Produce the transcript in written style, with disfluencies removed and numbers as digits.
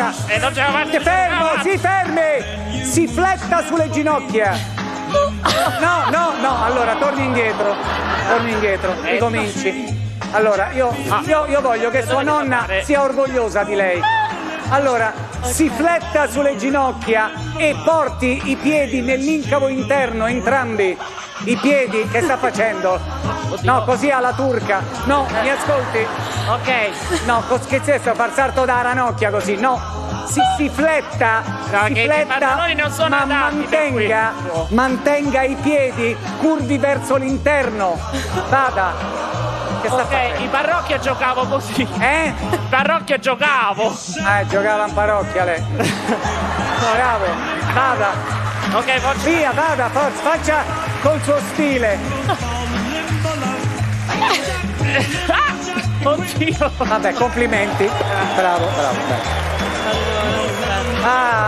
Allora, non ce la faccio. fermo, si fermi! Si fletta sulle ginocchia. No, allora torni indietro, ricominci. Allora, io voglio che sua nonna sia orgogliosa di lei. Allora, si fletta sulle ginocchia e porti i piedi nell'incavo interno, entrambi. I piedi, che sta facendo? No, così alla turca. No, mi ascolti? Ok. No, che stesso, far salto da ranocchia così, no. Si fletta, no, i pantaloni non sono ma mantenga i piedi curvi verso l'interno. Vada. Ok, in parrocchia giocavo così. In parrocchia giocavo. Giocava in parrocchia lei. Bravo, vada. Ok, forza. Via, vada, forza, faccia col suo stile. Oddio. Vabbè, complimenti. Bravo.